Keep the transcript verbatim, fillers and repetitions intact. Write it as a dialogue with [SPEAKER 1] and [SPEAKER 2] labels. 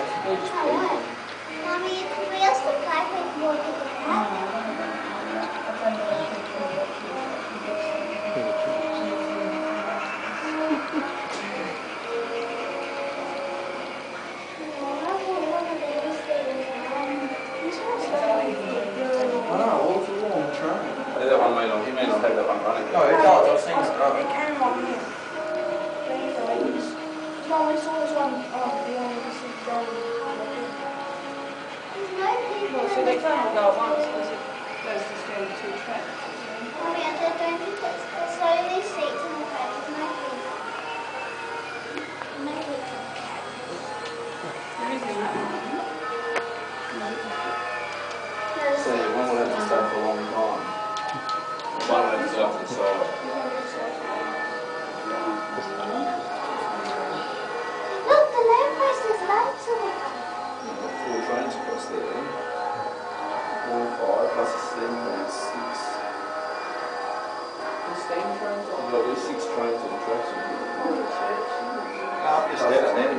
[SPEAKER 1] Mommy, we used to play paintball together.
[SPEAKER 2] That one may not, he may not have that one running.
[SPEAKER 3] No, it does, I've seen it run.
[SPEAKER 4] It came on here. No, we saw this one on the one we see going. Well, so they can only go once because it goes to scale two tracks.
[SPEAKER 1] Mommy, I don't think it's so these seats in the back of my feet. My feet.
[SPEAKER 4] There is a map.
[SPEAKER 2] So one will have to stay for a long time. One will have to stay off to the side.
[SPEAKER 1] Look, the lamppost has lights on it.
[SPEAKER 2] Four trains across there. Four, five, plus a steam train, six.
[SPEAKER 3] The steam trains
[SPEAKER 2] You've
[SPEAKER 3] on.
[SPEAKER 2] got at least six trains on the tracks.
[SPEAKER 3] Oh, the church.
[SPEAKER 2] Just out there.